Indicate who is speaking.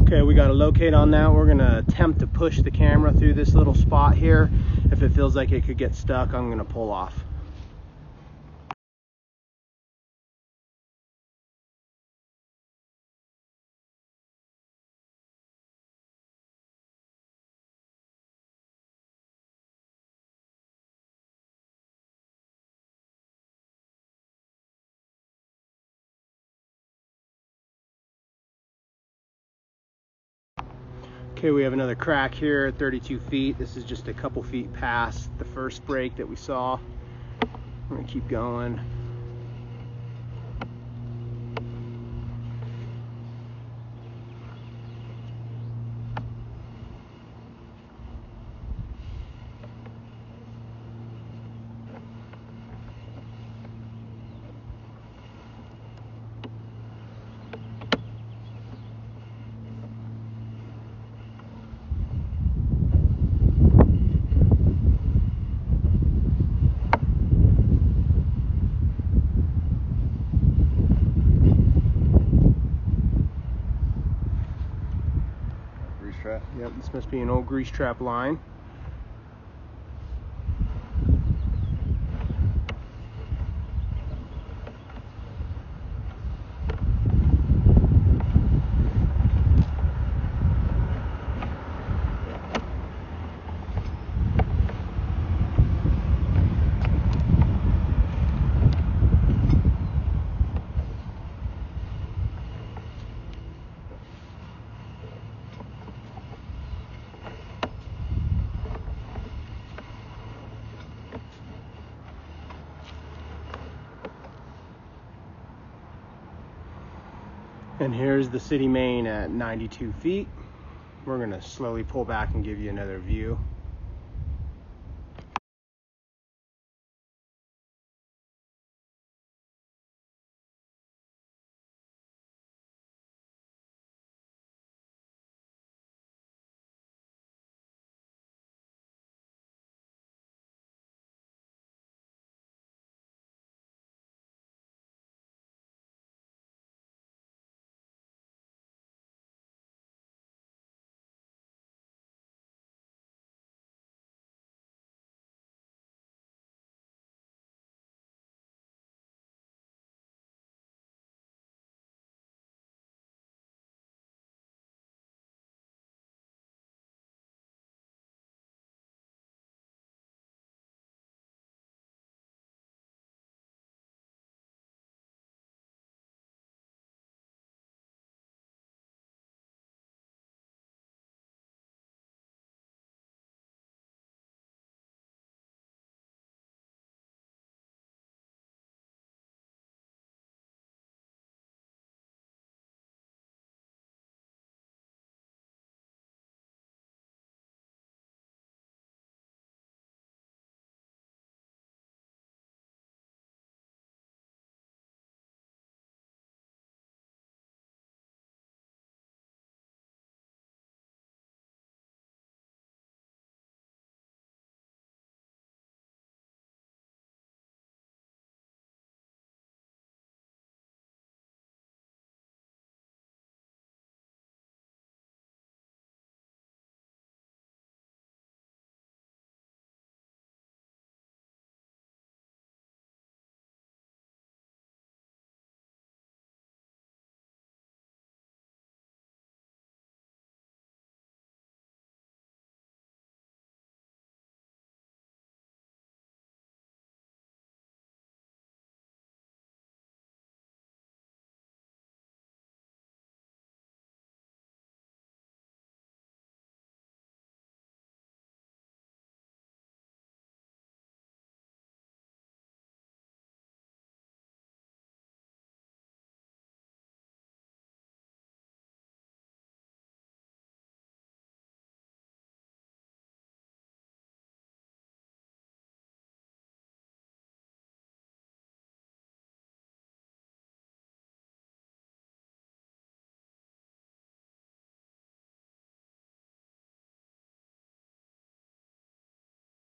Speaker 1: Okay, we got a locate on that. We're gonna attempt to push the camera through this little spot here. If it feels like it could get stuck, I'm gonna pull off. Okay, we have another crack here at 32 feet. This is just a couple feet past the first break that we saw. We're gonna keep going.
Speaker 2: Trap.
Speaker 1: Yep, this must be an old grease trap line. And here's the city main at 92 feet. We're gonna slowly pull back and give you another view.